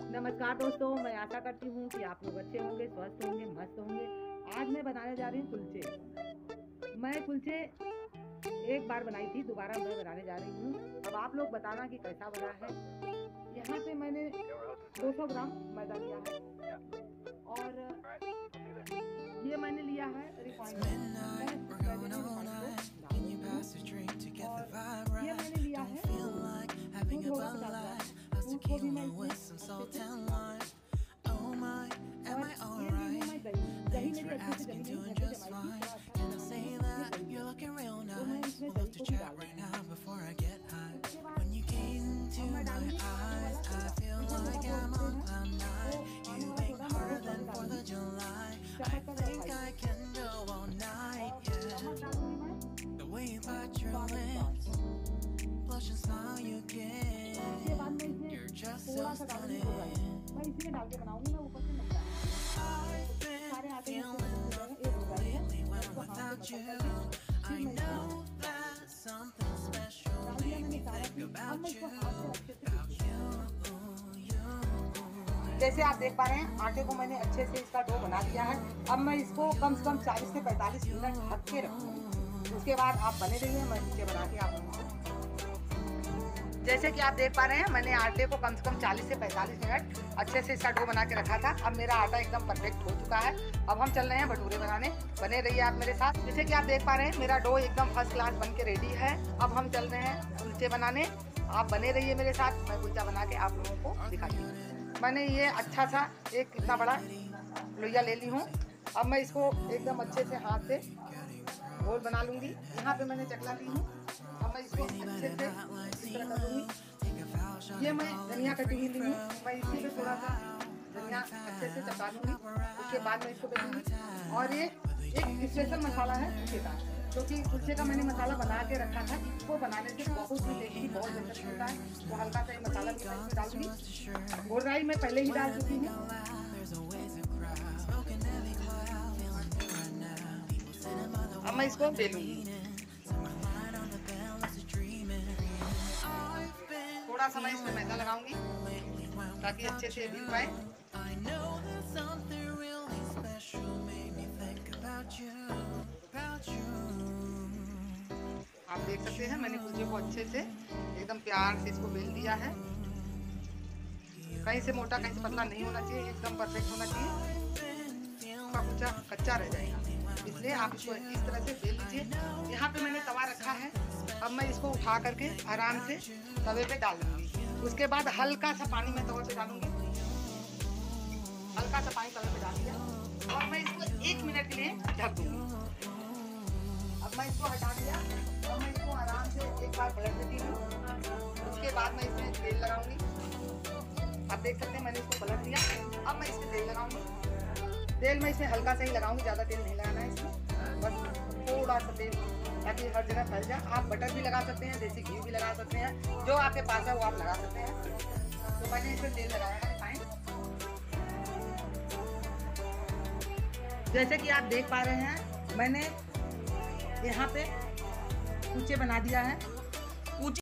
नमस्कार दोस्तों, मैं आशा करती हूँ कि आप लोग अच्छे होंगे, स्वस्थ होंगे, मस्त होंगे। आज मैं बनाने जा रही हूँ कुलचे। मैं कुलचे एक बार बनाई थी, दोबारा मैं बनाने जा रही हूँ। अब आप लोग बताना कि कैसा बना है। यहाँ पे मैंने 200 ग्राम मैदा लिया है और ये मैंने लिया है रिफाइंड ऑयल। और ये मैंने लिया है दूध होगा 50 ग्राम। दूध को भी मैं दही मेरी अच्छे से जमी नहीं, घर पे जमाई थी। तो मैं इसमें दही को भी डाल दूँगी। मैं डालूंगी थोड़ा सा डालूंगी, मैं इसी में डाल के बनाऊंगी। मैं ऊपर से नहीं डालूंगी। सारे आटे एक हो जाएंगे। जैसे आप देख पा रहे हैं, आटे को मैंने अच्छे से इसका डो बना दिया है। अब मैं इसको कम से कम 40 से 45 मिनट ढक के रखूंगी। उसके बाद आप बने रहिए, मैं नीचे बना के आप जैसे कि आप देख पा रहे हैं, मैंने आटे को कम से कम 40 से 45 मिनट अच्छे से इसका डो बना के रखा था। अब मेरा आटा एकदम परफेक्ट हो चुका है। अब हम चल रहे हैं भटूरे बनाने। बने रहिए आप मेरे साथ। जैसे कि आप देख पा रहे हैं, मेरा डो एकदम फर्स्ट क्लास बन के रेडी है। अब हम चल रहे हैं कुलचे बनाने। आप बने रहिए मेरे साथ। मैं कुलचा बना के आप लोगों को दिखाती हूँ। मैंने ये अच्छा सा एक इतना बड़ा लोइया ले ली हूँ। अब मैं इसको एकदम अच्छे से हाथ से गोल बना लूँगी। यहाँ पे मैंने चकला ली हूँ। अब मैं इसको अच्छे से इस तरह कर लूँगी। ये मैं धनिया कटी हुई ली हूँ। मैं इसी पे थोड़ा सा धनिया अच्छे से चपका लूँगी। उसके बाद मैं इसको बेलूँगी। और ये एक स्पेशल मसाला है कुलचे का, क्योंकि कुलचे का मैंने मसाला बना के रखा था। इसको बनाने से बहुत ही टेस्टी, बहुत जल्दी होता है। तो हल्का सा मसाला भी डाल दूँगी। घोड़ाई मैं पहले ही डाल चुकी हूँ। अब मैं इसको बेलूँगी। थोड़ा सा मैं इसमें मैदा लगाऊंगी ताकि अच्छे से बिल पाए। आप देख सकते हैं, मैंने कुलचे को अच्छे से एकदम प्यार से इसको बेल दिया है। कहीं से मोटा कहीं से पतला नहीं होना चाहिए, एकदम परफेक्ट होना चाहिए। कुलचा कच्चा रह जाएगा, इसलिए आप इसको इस तरह से बेल लीजिए। यहाँ पे मैंने तवा रखा है। अब मैं इसको उठा करके आराम से तवे पे डाल दूँगी। उसके बाद हल्का सा पानी मैं तवे पे डालूंगी। हल्का सा पानी तवे पे डाल दिया और मैं इसको 1 मिनट के लिए ढक दूँगी। अब मैं इसको हटा दिया और मैं इसको आराम से एक बार पलट देती हूँ। उसके बाद मैं इसमें तेल लगाऊंगी। आप देख सकते हैं, मैंने इसको पलट दिया। अब मैं इसमें तेल लगाऊंगी। तेल मैं इसमें हल्का सा ही लगाऊंगी, ज़्यादा तेल नहीं लगाना है इसमें, बस थोड़ा सा तेल, ताकि हर जगह फैल जाए। आप बटर भी लगा सकते हैं, देसी घी भी लगा सकते हैं, जो आपके पास है वो आप लगा सकते हैं। तो मैंने इसमें तेल लगाया है रिफाइंड। जैसे कि आप देख पा रहे हैं, मैंने यहाँ पे कुलचे बना दिया है।